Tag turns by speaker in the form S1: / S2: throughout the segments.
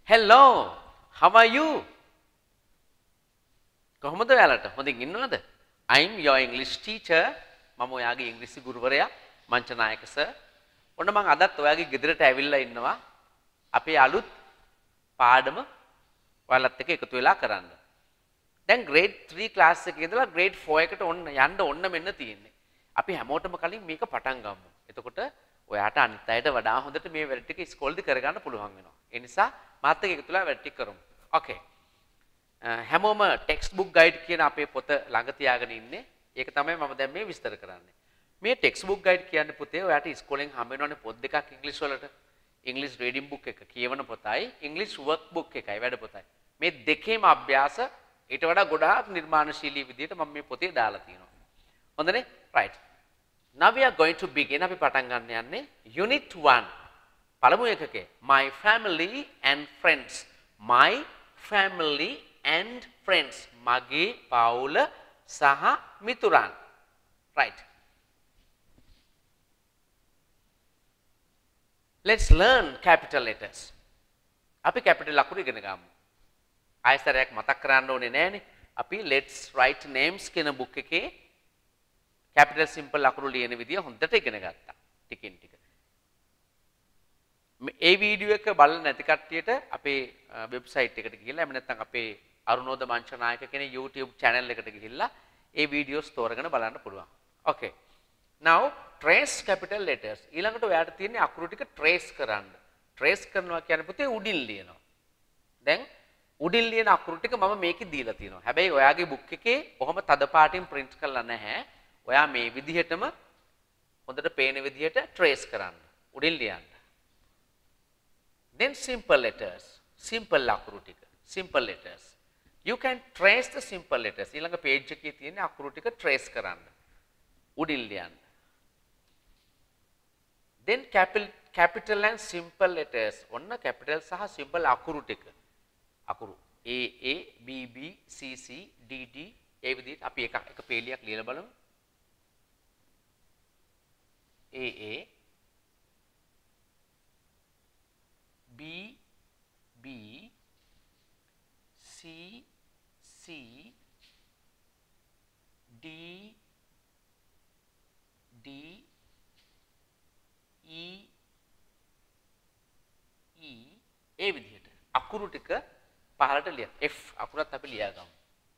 S1: hello, how are you? කොහොමද ඔයාලට? හොඳින් ඉන්නවද? I'm your English teacher. මම ඔයාගේ ඉංග්‍රීසි ගුරුවරයා මංචනායක සර්. ඔන්න මම අදත් ඔයාගේ ගෙදරට ඇවිල්ලා ඉන්නවා. අපේ අලුත් පාඩම ඔයාලත් එක්ක එකතු වෙලා කරන්න. දැන් grade 3 class එකේ ඉඳලා grade 4 එකට යන්න මෙන්න තියෙන්නේ. අපි හැමෝටම කලින් මේක පටන් ගමු. එතකොට ඔයාට අනිත් අයට වඩා හොඳට මේ වැඩ ටික ඉස්කෝලේදී කරගන්න පුළුවන් වෙනවා. ඒ නිසා මාත් එක්ක එකතු වෙලා වැඩ ටික කරමු. Okay. හැමෝම ටෙක්ස්ට් බුක් ගයිඩ් කියන අපේ පොත ළඟ තියාගෙන ඉන්නේ. ඒක තමයි මම දැන් මේ විස්තර කරන්නේ. මේ ටෙක්ස්ට් බුක් ගයිඩ් කියන්නේ පුතේ ඔයාට ඉස්කෝලෙන් හම්බ වෙනවනේ පොත් දෙකක් ඉංග්‍රීසි වලට. ඉංග්‍රීසි රීඩින් බුක් එක කියවන පොතයි ඉංග්‍රීසි වර්ක් බුක් එකයි වැඩ පොතයි. මේ දෙකේම අභ්‍යාස ඊට වඩා ගොඩාක් නිර්මාණශීලී විදිහට මම මේ පොතේ දාලා තියෙනවා. හොඳනේ? right. Now we are going to begin. අපි පටන් ගන්න යන්නේ unit 1. පළමු එකකේ my family and friends. My family and friends. මගේ පවුල සහ මිතුරන්. right. Let's learn capital letters. අපි capital අකුරු ඉගෙන ගමු. ආයතරයක් මතක් කරන්න ඕනේ නෑනේ. අපි let's write names කියන book එකේ capital simple අකුරු ලියන විදිය හොඳට ඉගෙන ගත්තා. ටිකින් ටික. මේ වීඩියෝ එක බලන්න නැති කට්ටියට අපේ වෙබ්සයිට් එකට ගිහිල්ලා එහෙම නැත්නම් අපේ අරුණෝද මංචනායක කියන YouTube channel එකට ගිහිල්ලා ඒ වීඩියෝස් තෝරගෙන බලන්න පුළුවන්. Okay. Now trace capital letters. ඊළඟට ඔයාලට තියෙන්නේ අකුරු ටික trace කරන්න. trace කරනවා කියන්නේ පුතේ උඩින් ලියනවා. දැන් උඩින් ලියන අකුරු ටික මම මේකේ දීලා තියෙනවා. හැබැයි ඔයාගේ book එකේ කොහොම තද පාටින් print කරලා නැහැ. ඔයා මේ විදිහටම හොඳට පේන විදිහට trace කරන්න. උඩින් ලියන්න. Then simple letters. simple අකුරු ටික. simple letters. You can trace the simple letters. ඊළඟ page එකේ තියෙන අකුරු ටික trace කරන්න. උඩින් ලියන්න. Then capital and simple letters. ඔන්න capital සහ simple අකුරු ටික. අකුරු A A B B C C D D ඒ විදිහට අපි එක පේලියක් ලියලා බලමු. A A B B C C D D E E ඒ විදිහට අකුරු ටික පහළට ලියන්න. F අකුරත් අපි ලියා ගමු.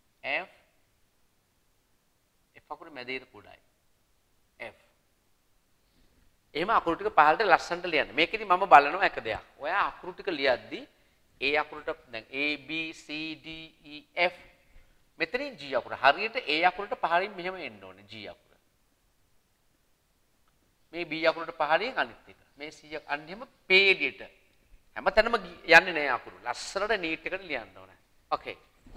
S1: F අකුර මැදේ කුඩායි. F. එහෙම අකුරු ටික පහළට ලස්සනට ලියන්න. මේකෙදි මම බලනවා එක දෙයක්. ඔයා අකුරු ටික ලියද්දී A අකුරට දැන් A B C D E F මෙතනින් G අකුර. හරියට A අකුරට පහළින් මෙහෙම එන්න ඕනේ G අකුර. මේ B අකුරට පහළින් අනිත් එක. මේ C අන්න එහෙම පේලියට. හැමතැනම යන්නේ නැහැ අකුරු. ලස්සනට නීට් එකට ලියන්න ඕනේ. Okay.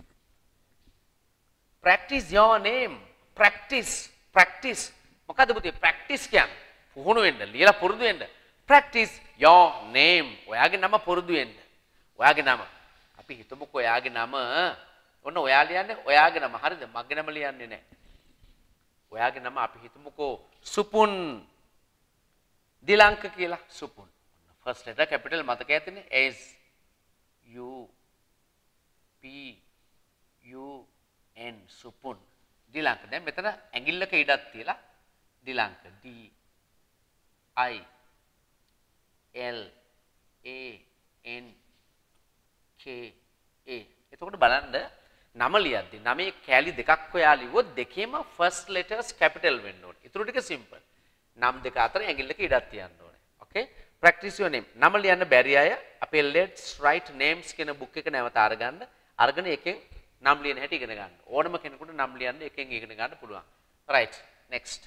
S1: Practice your name. Practice. මොකද්ද පුතේ practice කියන්නේ? පුහුණු වෙන්න, ලියලා පුරුදු වෙන්න. Practice your name. ඔයාගේ නම පුරුදු වෙන්න. ඔයාගේ නම. අපි හිතමුකෝ ඔයාගේ නම ඔන්න ඔයා ලියන්නේ ඔයාගේ නම. හරිද? මගේ නම ලියන්නේ නැහැ. ඔයාගේ නම අපි හිතමුකෝ සුපුන් දිලංක කියලා. සුපුන්. First letter capital මතක ඇතිනේ S U P U N Supun දිලංක. දැන් මෙතන ඇඟිල්ලක ඉඩක් තියලා දිලංක D I L A N K A. එතකොට බලන්න නම ලියද්දි නමේ කැලි දෙකක් ඔයා ලිව්වොත් දෙකේම first letters capital වෙන්න ඕනේ. ඊටු ටික simple. නම් දෙක අතර ඇඟිල්ලක ඉඩක් තියන්න ඕනේ. Okay? Practice your name. නම ලියන්න බැරි අය අපේ let's write names කියන book එක නැවත අරගෙන එකෙන් නම් ලියන හැටි ඉගෙන ගන්න. ඕනම කෙනෙකුට නම් ලියන්න එකෙන් ඉගෙන ගන්න පුළුවන්. Right. Next.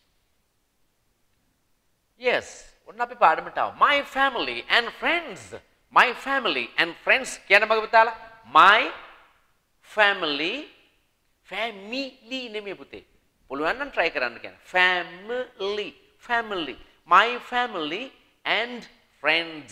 S1: Yes. ඔන්න අපි පාඩමට ආවා. My family and friends. My family and friends කියන මග පුතාලා. My family නෙමෙයි පුතේ. පුළුවන් නම් try කරන්න කියන. Family. My family and friends.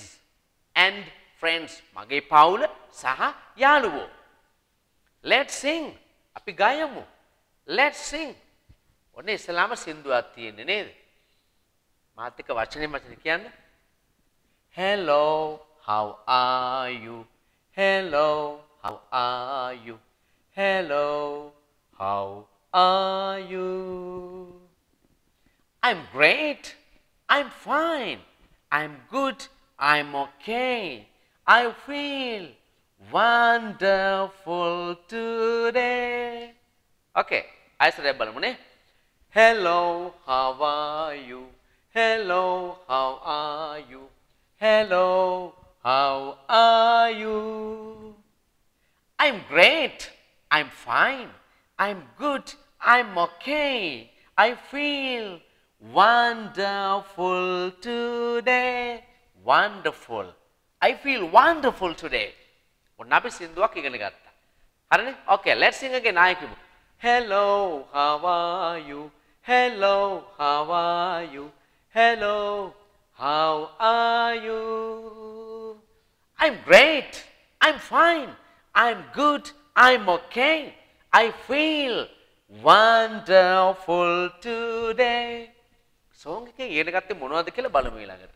S1: මගේ පවුල සහ යාළුවෝ. Let's sing. අපි ගයමු. Let's sing. ඔන්න ඉස්ලාම සින්දුවක් තියෙන්නේ නේද? මාත් එක්ක වචනේ කියන්න. Hello, how are you? Hello, how are you? Hello, how are you? I'm great. I'm fine. I'm good. I'm okay. I feel wonderful today. Okay, I said balmune. Hello, how are you? Hello, how are you? Hello, how are you? I'm great. I'm fine. I'm good. I'm okay. I feel wonderful today. Wonderful. I feel wonderful today. ඔන්න අපි සින්දුවක් ඉගෙන ගත්තා. හරිනේ? Okay, let's sing again. ආයෙ කියමු. Hello, how are you? Hello, how are you? Hello, how are you? I'm great. I'm fine. I'm good. I'm okay. I feel wonderful today. Song එකේ ඉගෙන ගත්තේ මොනවද කියලා බලමු ඊළඟට.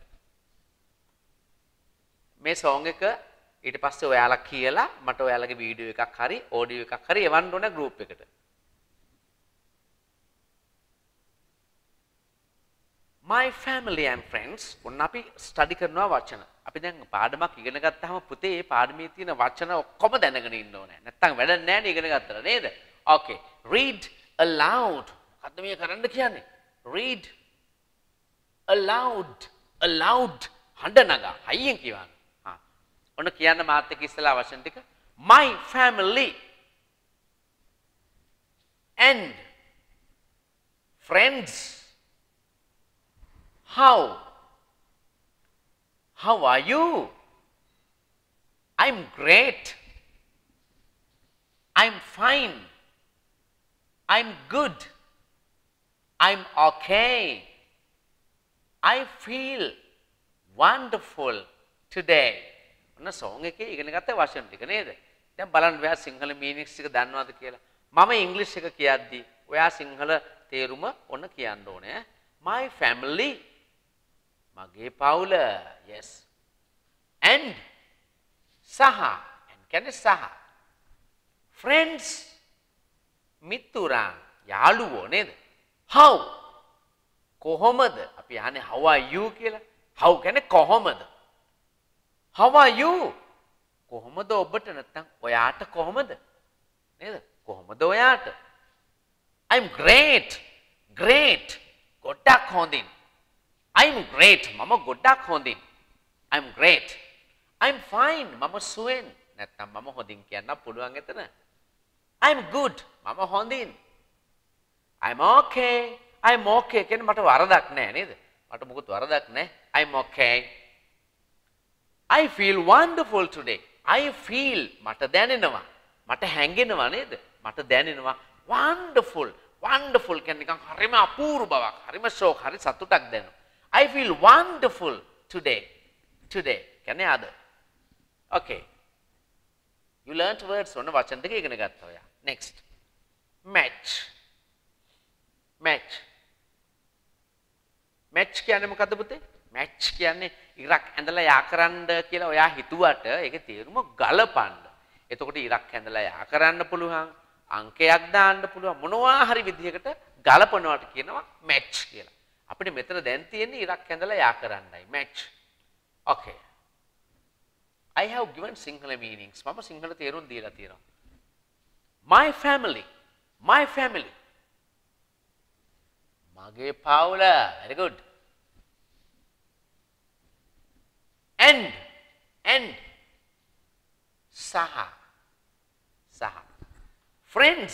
S1: මේ song එක ඊට පස්සේ ඔයාලා කියලා මට ඔයාලගේ වීඩියෝ එකක් හරි ඔඩියෝ එකක් හරි එවන්න ඕන group එකට. My family and friends ඔන්න අපි ස්ටඩි කරනවා වචන. අපි දැන් පාඩමක් ඉගෙන ගත්තාම පුතේ මේ පාඩමේ තියෙන වචන ඔක්කොම දැනගෙන ඉන්න ඕනේ. නැත්තම් වැඩක් නැහැ නේ ඉගෙන ගත්තට නේද? Okay. Read aloud. මොකද්ද මේ කරන්න කියන්නේ? Read aloud. Aloud. හඬ නගා. හයියෙන් කියවන්න. ඔන්න කියන්න මාත් එක්ක ඉස්සලා වචන ටික. My family and friends. How are you? I'm great. I'm fine. I'm good. I'm okay. I feel wonderful today. ඔන්න song එකේ ඉගෙන ගත්ත වචන ටික නේද? දැන් බලන්න ඔයා සිංහල meanings ටික දන්නවද කියලා. මම ඉංග්‍රීසි එක කියද්දි ඔයා සිංහල තේරුම ඔන්න කියන්න ඕනේ. My family. මගේ පවුල. Yes. And සහ. and කියන්නේ සහ. Friends. මිතුරන්. යාළුවෝ නේද? How. කොහොමද? අපි අහන්නේ how are you කියලා. How කියන්නේ කොහොමද? How are you? කොහොමද ඔබට නැත්නම් ඔයාට කොහොමද? නේද? කොහොමද ඔයාට? I'm great. Great. ගොඩක් හොඳින්. I'm great. මම ගොඩක් හොඳින්. I'm great. I'm fine. මම සුවෙන්. නැත්නම් මම හොඳින් කියන්න පුළුවන් එතන. I'm good. මම හොඳින්. I'm okay. I'm okay කියන්නේ මට වරදක් නැහැ නේද? මට මොකුත් වරදක් නැහැ. I'm okay. I feel wonderful today. I feel මට දැනෙනවා. මට හැඟෙනවා නේද? මට දැනෙනවා wonderful. Wonderful කියන්නේ නිකන් හරිම අපූර්ව බවක්. හරිම ෂෝක්, හරි සතුටක් දැනෙනවා. I feel wonderful today. Today කියන්නේ අද. Okay. You learnt words ඔන්න වචන දෙක ඉගෙන ගත්තා ඔයා. Next. Match. Match. Match කියන්නේ මොකද්ද පුතේ? Match කියන්නේ ඉරක් ඇඳලා යා කරන්න කියලා ඔයා හිතුවට ඒකේ තේරුම ගලපන්න. එතකොට ඉරක් ඇඳලා යා කරන්න පුළුවන්, අංකයක් දාන්න පුළුවන්, මොනවා හරි විදිහකට ගලපනවට කියනවා match කියලා. අපිට මෙතන දැන් තියෙන්නේ ඉරක් ඇඳලා යා කරන්නයි match. Okay. I have given Sinhala meanings. මම සිංහල තේරුම් දීලා තියෙනවා. My family. My family. මගේ පවුල. Very good. And සහ friends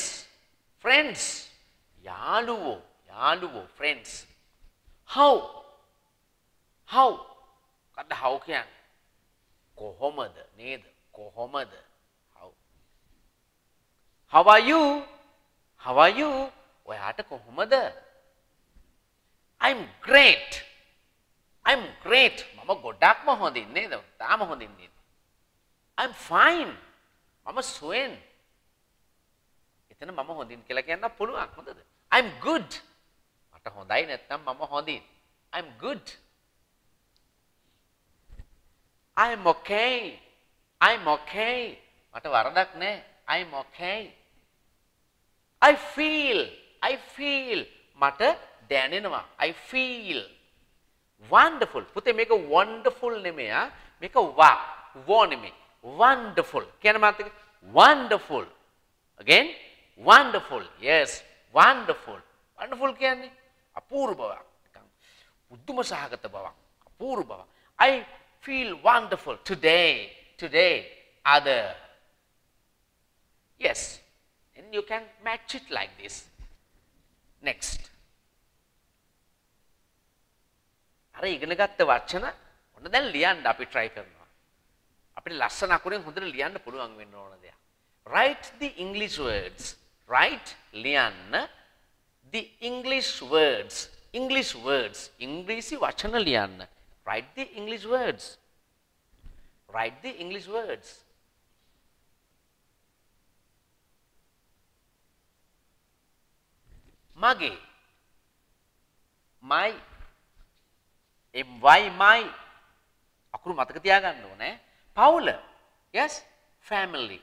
S1: යාළුවෝ friends how කද්ද how කියන්නේ කොහොමද නේද කොහොමද how are you ඔයාට කොහොමද I'm great මම ගොඩක්ම හොඳින් නේද තාම හොඳින් නේද I'm fine මම සුවෙන් එතන මම හොඳින් කියලා කියන්න පුළුවන් හොඳද I'm good මට හොඳයි නැත්නම් මම හොඳින් I'm good I'm okay I'm okay. මට වරදක් නෑ. I'm okay. I feel. මට දැනෙනවා. I feel. Wonderful. පුතේ මේක wonderful නෙමෙයි ආ. මේක wo නෙමෙයි. Wonderful. කියන මාතක wonderful. Again wonderful. Yes, wonderful. Wonderful කියන්නේ අපූර්ව බවක්. උද්දුම සහගත බවක්. අපූර්ව බවක්. I feel wonderful today. Other. Yes. And you can match it like this. Next. අර ඉගෙන ගත්ත වචන ඔන්න දැන් ලියන්න අපි try කරනවා. අපිට ලස්සන අකුරෙන් හොඳට ලියන්න පුළුවන් වෙන්න ඕන දෙයක්. Write the English words. Write ලියන්න the English words. ඉංග්‍රීසි වචන ලියන්න. Write the English words. Mage. My. my. අකුරු මතක තියාගන්න ඕනේ. පවුල. Yes. Family.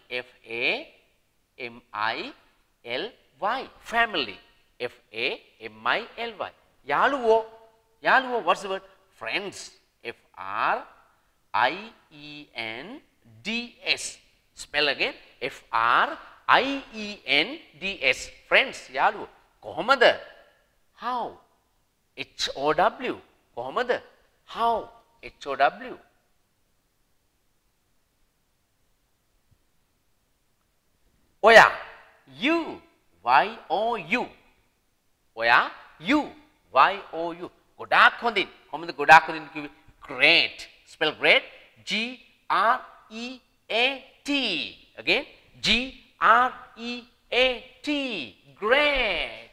S1: Family. Family. Family. යාළුවෝ. What's the word? Friends. Friends. Spell again. Friends. Friends. යාළුවෝ. කොහොමද? How? HOW. කොහොමද? How? HOW. ඔයා. You. YOU. ඔයා. You. YOU. ගොඩාක් හොඳින්. කොහොමද ගොඩාක් හොඳින් කිව්වේ? Great. Spell great. GREAT. Again. GREAT. Great.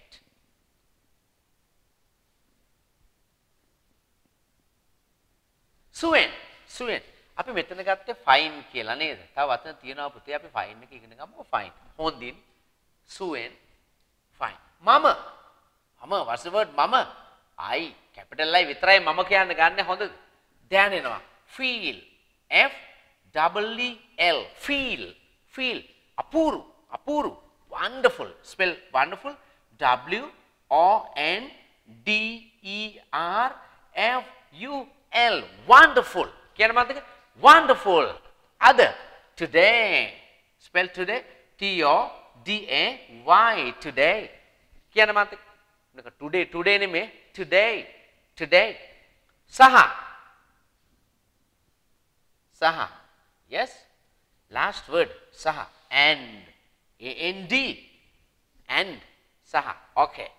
S1: Suen. අපි මෙතන ගත්තේ fine කියලා නේද? තව වචන තියෙනවා පුතේ අපි fine එක ඉගෙන ගමු. fine. හොඳින්. Suen. Fine. Mama. What's the word? Mama. I. Capital I විතරයි මම කියන්න ගන්න හොඳද? දැනෙනවා. Feel. FEEL. Feel. අපූරු. Wonderful. Spell wonderful. WONDERFUL. Wonderful. කියන මතක? Wonderful. Other. Today. Spell today. TODAY. Today. කියන මතක? Today නෙමෙයි. Today. Saha. Yes. Last word. Saha. And. AND. And. Saha. Okay.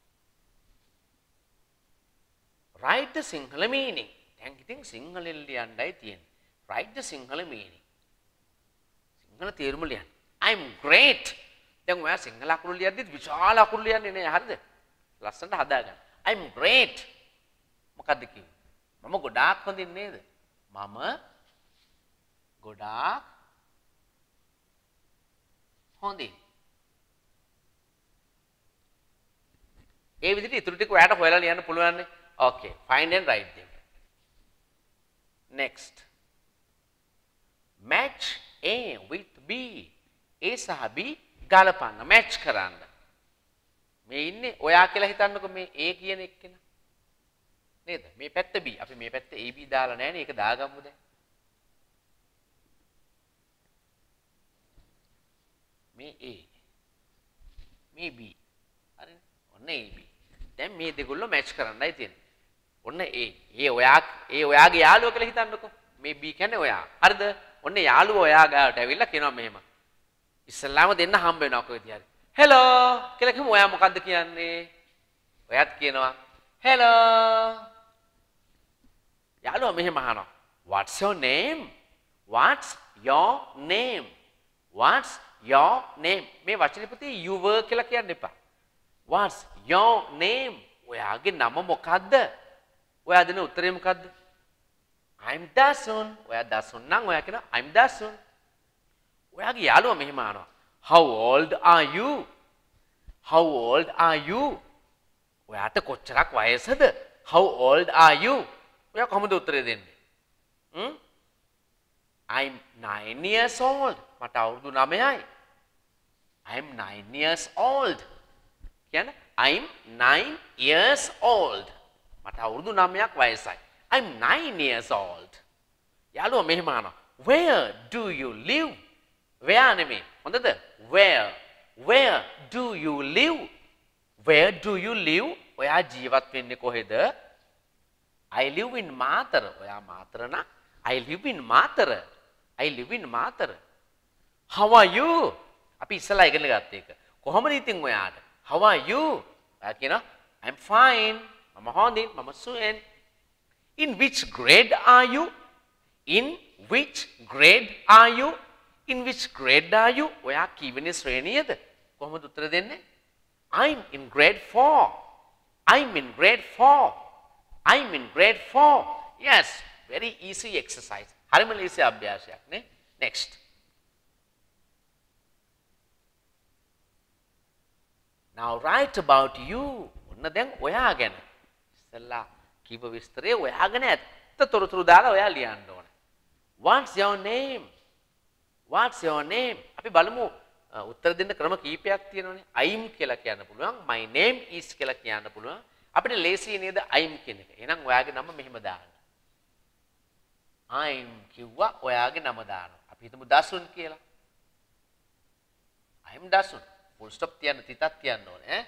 S1: Write the Sinhala meaning. දැන් ඉතින් සිංහලෙන් ලියන්නයි තියෙන්නේ. Write the Sinhala meaning. Sinhala තේරුම ලියන්න. I'm great. දැන් ඔයා සිංහල අකුරු ලියද්දිත් විශාල අකුරු ලියන්නේ නේ හරිද? ලස්සනට හදාගන්න. I'm great. මොකද්ද කිව්වේ? මම ගොඩාක් හොඳින් නේද? මම ගොඩාක් හොඳින්. ඒ විදිහට ඉතුරු ටික ඔයාට හොයලා ලියන්න පුළුවන් නේ. Okay, find and write them. Next. Match A with B. A සහ B ගලපන්න match කරන්න. මේ ඉන්නේ ඔයා කියලා හිතන්නකො මේ A කියන එක්කෙනා. නේද? මේ පැත්ත B. අපි මේ පැත්ත AB දාලා නැහැ නේ. ඒක දාගමු දැන්. මේ A. මේ B. හරිනේ. ඔන්න AB. දැන් මේ දෙගොල්ලෝ මැච් කරන්නයි තියෙන්නේ. ඔන්න A. ඔයාගේ යාළුවා කියලා හිතන්නකො. මේ B කියන්නේ ඔයා. හරිද? ඔන්න යාළුවා ඔයා ගාවට ඇවිල්ලා කියනවා මෙහෙම. ඉස්සල්ලාම දෙන්න හම්බ වෙනවා කොහෙද හරි. හෙලෝ කියලා කිව්වම ඔයා මොකද්ද කියන්නේ? ඔයාත් කියනවා හෙලෝ. යාළුවා මෙහෙම අහනවා. What's your name? What's your name? What's your name? මේ වචනේ පුතේ you were කියලා කියන්න එපා. What's your name? ඔයාගේ නම මොකද්ද? ඔයා දෙන උත්තරේ මොකද්ද? I'm Dasun. ඔයා Dasun නම් ඔයා කියනවා I'm Dasun. ඔයාගේ යාළුවා මෙහෙම අහනවා. How old are you? How old are you? ඔයාට කොච්චරක් වයසද? How old are you? ඔයා කොහොමද උත්තරේ දෙන්නේ? I'm 9 years old. මට අවුරුදු 9යි. I'm 9 years old. කියන්නේ I'm 9 years old. මට අවුරුදු 9ක් වයසයි. I'm 9 years old. යාළුවා මෙහෙම අහනවා. Where do you live? Where නෙමෙයි. හොඳද? Where do you live? Where do you live? ඔයා ජීවත් වෙන්නේ කොහෙද? I live in Matara. ඔයා මාතර නම් I live in Matara. I live in Matara. How are you? අපි ඉස්සලා ඉගෙන ගත්ත එක. කොහොමද ඉතින් ඔයාට? How are you? ඔයා කියනවා I'm fine. මම හොඳින්. මම සුවෙන්. In which grade are you? In which grade are you? In which grade are you? ඔයා කීවෙනි ශ්‍රේණියද? කොහොමද උත්තර දෙන්නේ? I'm in grade 4. I'm in grade 4. I'm in grade 4. Yes, very easy exercise. හරිම ලේසි අභ්‍යාසයක් නේ. Next. Now write about you. ඔන්න දැන් ඔයා ගැන. ඉස්සෙල්ලා කීව විස්තරේ ඔයා ගැන ඇත්ත තොරතුරු දාලා ඔයා ලියන්න ඕනේ. What's your name? What's your name? අපි බලමු උත්තර දෙන්න ක්‍රම කීපයක් තියෙනවානේ. I'm කියලා කියන්න පුළුවන්. My name is කියලා කියන්න පුළුවන්. අපිට ලේසි නේද I'm කියන එක. එහෙනම් ඔයාගේ නම මෙහෙම දාන්න. I'm කිව්වා ඔයාගේ නම දානවා. අපි හිතමු දසුන් කියලා. I'm Dasun. Full stop තියන්න තිතක් තියන්න ඕනේ ඈ.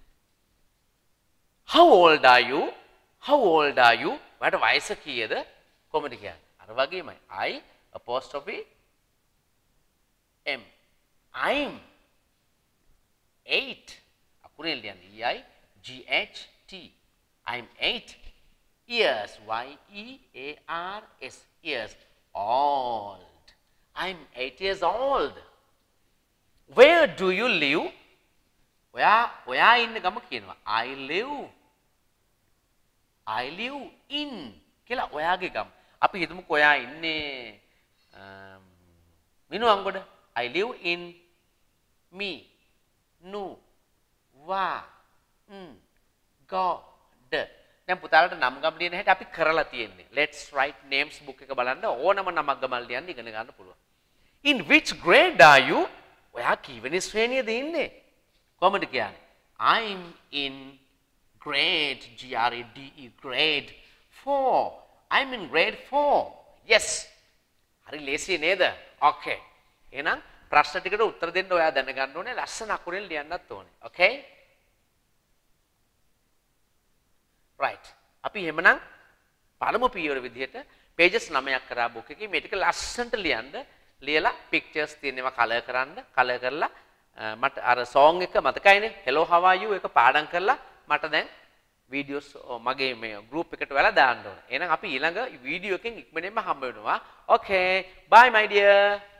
S1: How old are you? How old are you? ඔයාට වයස කීයද? කොහොමද කියන්නේ? අර වගේමයි. I apostrophe M. I'm 8. අකුරෙන් ලියන්න. E-I-G-H-T. I'm 8 years. Y-E-A-R-S. Years. Old. I'm 8 years old. Where do you live? ඔයා ඉන්න ගම කියනවා. I live in කියලා ඔයාගේ ගම. අපි හිතමුකෝ ඔයා ඉන්නේ Minuwangoda. I live in me, nu, wa, god. දැන් පුතාලට නම් ගම් ලියන හැටි අපි කරලා තියෙන්නේ. Let's write names book එක බලන්න ඕනම නමක් ගමල් ලියන්න ඉගෙන ගන්න පුළුවන්. In which grade are you? ඔයා කීවෙනි ශ්‍රේණියද ඉන්නේ? කොහොමද කියන්නේ? I'm in grade G-R-A-D-E grade 4. I'm in grade 4. Yes. හරි ලේසි නේද? Okay. එහෙනම් ප්‍රශ්න ටිකට උත්තර දෙන්න ඔයා දැනගන්න ඕනේ. ලස්සන අකුරෙන් ලියන්නත් ඕනේ. Okay? Right. අපි එහෙමනම් පළමු පියවර විදිහට pages 9ක් කරා book එකේ මේ ටික ලස්සනට ලියන්න. ලියලා pictures තියෙනවා කලර් කරන්න. කලර් කරලා මට අර song එක මතකයිනේ. Hello how are you එක පාඩම් කරලා මට දැන් videos මගේ මේ group එකට වෙලා දාන්න ඕනේ. එහෙනම් අපි ඊළඟ වීඩියෝ එකෙන් ඉක්මනින්ම හම්බ වෙනවා. Okay. Bye my dear.